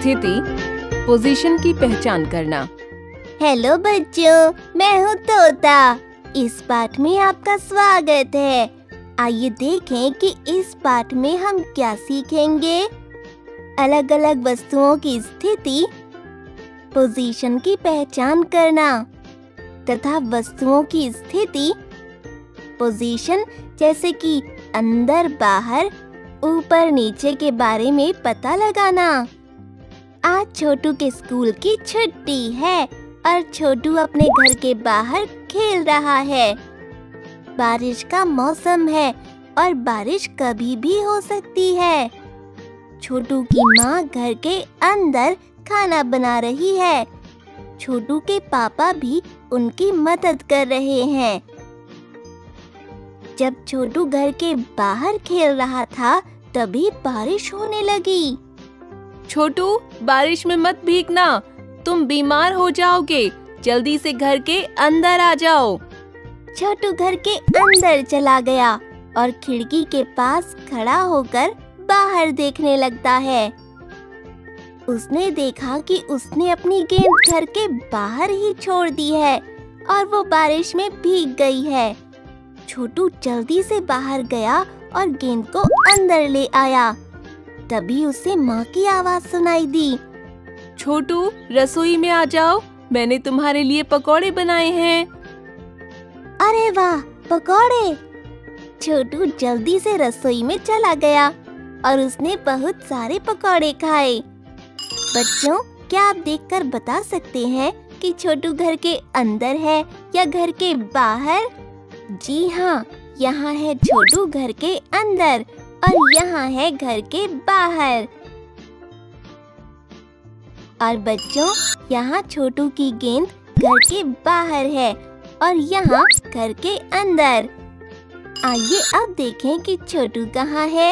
स्थिति, पोजीशन की पहचान करना। हेलो बच्चों, मैं हूँ तोता। इस पाठ में आपका स्वागत है। आइए देखें कि इस पाठ में हम क्या सीखेंगे। अलग अलग वस्तुओं की स्थिति, पोजीशन की पहचान करना तथा वस्तुओं की स्थिति, पोजीशन जैसे कि अंदर बाहर, ऊपर नीचे के बारे में पता लगाना। आज छोटू के स्कूल की छुट्टी है और छोटू अपने घर के बाहर खेल रहा है। बारिश का मौसम है और बारिश कभी भी हो सकती है। छोटू की माँ घर के अंदर खाना बना रही है। छोटू के पापा भी उनकी मदद कर रहे हैं। जब छोटू घर के बाहर खेल रहा था तभी बारिश होने लगी। छोटू, बारिश में मत भीगना, तुम बीमार हो जाओगे। जल्दी से घर के अंदर आ जाओ। छोटू घर के अंदर चला गया और खिड़की के पास खड़ा होकर बाहर देखने लगता है। उसने देखा कि उसने अपनी गेंद घर के बाहर ही छोड़ दी है और वो बारिश में भीग गई है। छोटू जल्दी से बाहर गया और गेंद को अंदर ले आया। तभी उसे माँ की आवाज सुनाई दी। छोटू, रसोई में आ जाओ, मैंने तुम्हारे लिए पकौड़े बनाए हैं। अरे वाह, पकौड़े! छोटू जल्दी से रसोई में चला गया और उसने बहुत सारे पकौड़े खाए। बच्चों, क्या आप देखकर बता सकते हैं कि छोटू घर के अंदर है या घर के बाहर? जी हाँ, यहाँ है छोटू घर के अंदर और यहाँ है घर के बाहर। और बच्चों, यहाँ छोटू की गेंद घर के बाहर है और यहाँ घर के अंदर। आइए अब देखें कि छोटू कहाँ है।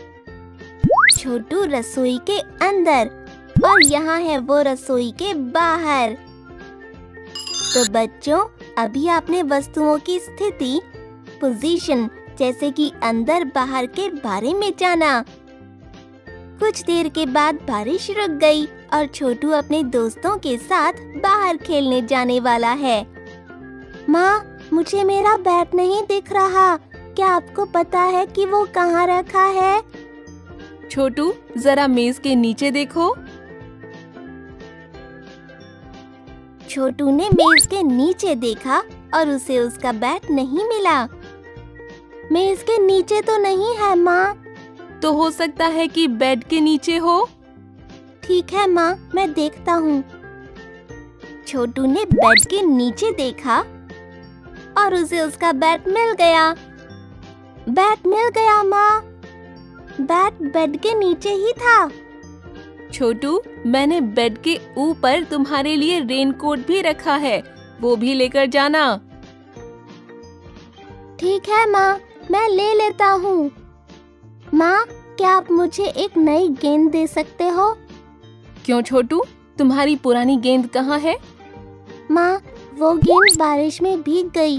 छोटू रसोई के अंदर और यहाँ है वो रसोई के बाहर। तो बच्चों, अभी आपने वस्तुओं की स्थिति, पोजीशन जैसे कि अंदर बाहर के बारे में जाना। कुछ देर के बाद बारिश रुक गई और छोटू अपने दोस्तों के साथ बाहर खेलने जाने वाला है। माँ, मुझे मेरा बैट नहीं दिख रहा। क्या आपको पता है कि वो कहाँ रखा है? छोटू, जरा मेज के नीचे देखो। छोटू ने मेज के नीचे देखा और उसे उसका बैट नहीं मिला। मेज के नीचे तो नहीं है माँ। तो हो सकता है कि बेड के नीचे हो। ठीक है माँ, मैं देखता हूँ। छोटू ने बेड के नीचे देखा और उसे उसका बैट मिल गया। बैट मिल गया माँ। बैट बेड के नीचे ही था। छोटू, मैंने बेड के ऊपर तुम्हारे लिए रेनकोट भी रखा है, वो भी लेकर जाना। ठीक है माँ, मैं ले लेता हूँ। माँ, क्या आप मुझे एक नई गेंद दे सकते हो? क्यों छोटू, तुम्हारी पुरानी गेंद कहाँ है? माँ, वो गेंद बारिश में भीग गई।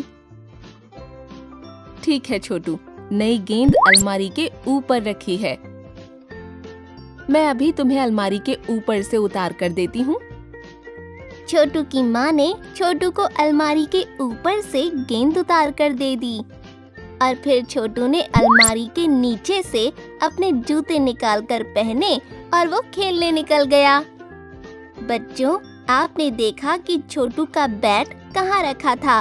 ठीक है छोटू, नई गेंद अलमारी के ऊपर रखी है। मैं अभी तुम्हें अलमारी के ऊपर से उतार कर देती हूँ। छोटू की माँ ने छोटू को अलमारी के ऊपर से गेंद उतार कर दे दी और फिर छोटू ने अलमारी के नीचे से अपने जूते निकालकर पहने और वो खेलने निकल गया। बच्चों, आपने देखा कि छोटू का बैट कहाँ रखा था।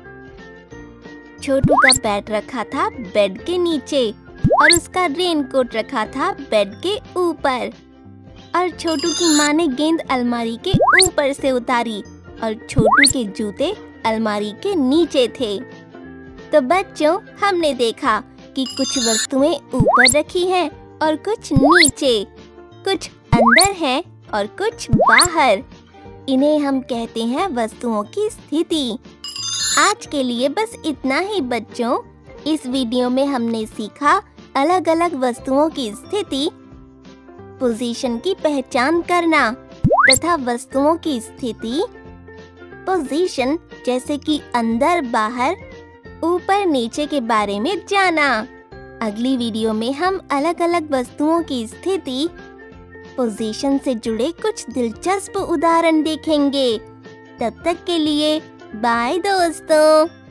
छोटू का बैट रखा था बेड के नीचे और उसका रेनकोट रखा था बेड के ऊपर। और छोटू की माँ ने गेंद अलमारी के ऊपर से उतारी और छोटू के जूते अलमारी के नीचे थे। तो बच्चों, हमने देखा कि कुछ वस्तुएं ऊपर रखी हैं और कुछ नीचे, कुछ अंदर हैं और कुछ बाहर। इन्हें हम कहते हैं वस्तुओं की स्थिति। आज के लिए बस इतना ही बच्चों। इस वीडियो में हमने सीखा अलग अलग वस्तुओं की स्थिति, पोजीशन की पहचान करना तथा वस्तुओं की स्थिति, पोजीशन जैसे कि अंदर बाहर, ऊपर नीचे के बारे में जाना। अगली वीडियो में हम अलग अलग वस्तुओं की स्थिति, पोजीशन से जुड़े कुछ दिलचस्प उदाहरण देखेंगे। तब तक के लिए बाय दोस्तों।